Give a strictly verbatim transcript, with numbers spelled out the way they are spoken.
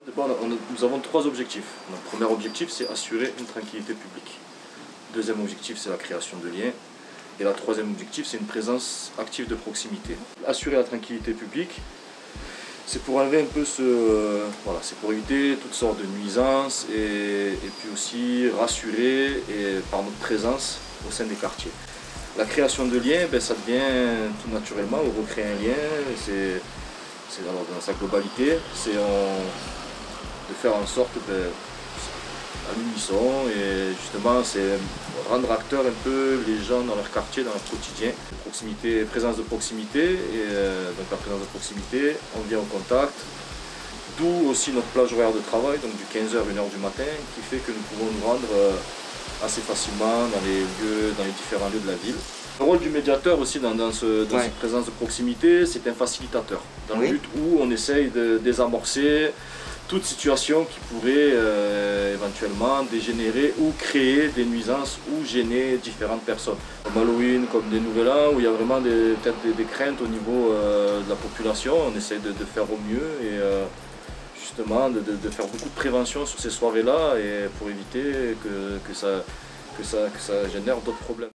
Bon, on a, nous avons trois objectifs. Notre premier objectif, c'est assurer une tranquillité publique. Deuxième objectif, c'est la création de liens. Et le troisième objectif, c'est une présence active de proximité. Assurer la tranquillité publique, c'est pour enlever un peu ce... Euh, voilà, c'est pour éviter toutes sortes de nuisances et, et puis aussi rassurer et, par notre présence au sein des quartiers. La création de liens, ben, ça devient tout naturellement, on recrée un lien, c'est dans sa globalité, c'est de faire en sorte ben, à l'unisson et justement c'est rendre acteurs un peu les gens dans leur quartier, dans leur quotidien. Proximité, présence de proximité, et euh, donc la présence de proximité, on vient au contact, d'où aussi notre plage horaire de travail, donc du quinze heures à une heure du matin, qui fait que nous pouvons nous rendre euh, assez facilement dans les lieux, dans les différents lieux de la ville. Le rôle du médiateur aussi dans, dans, ce, dans ouais. cette présence de proximité, c'est un facilitateur, dans oui. le but où on essaye de désamorcer toute situation qui pourrait euh, éventuellement dégénérer ou créer des nuisances ou gêner différentes personnes. Comme Halloween, comme des Nouvel An, où il y a vraiment peut-être des, des craintes au niveau euh, de la population, on essaie de, de faire au mieux et euh, justement de, de, de faire beaucoup de prévention sur ces soirées-là et pour éviter que, que, ça, que, ça, que ça génère d'autres problèmes.